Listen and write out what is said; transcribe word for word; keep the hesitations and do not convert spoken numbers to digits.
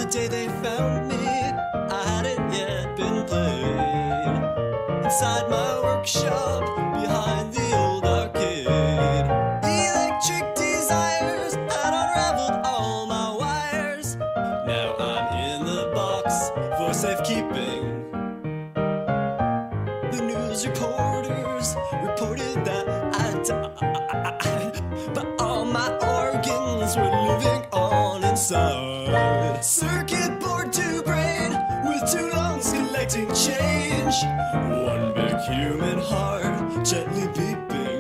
the day they found me, I hadn't yet been played. Inside my workshop, behind the old arcade, electric desires had unraveled all my wires. Now I'm in the box for safekeeping. The news reporters reported that I died, but all my organs were living on inside. Circuit board to brain, with two lungs collecting change. One big human heart gently beeping.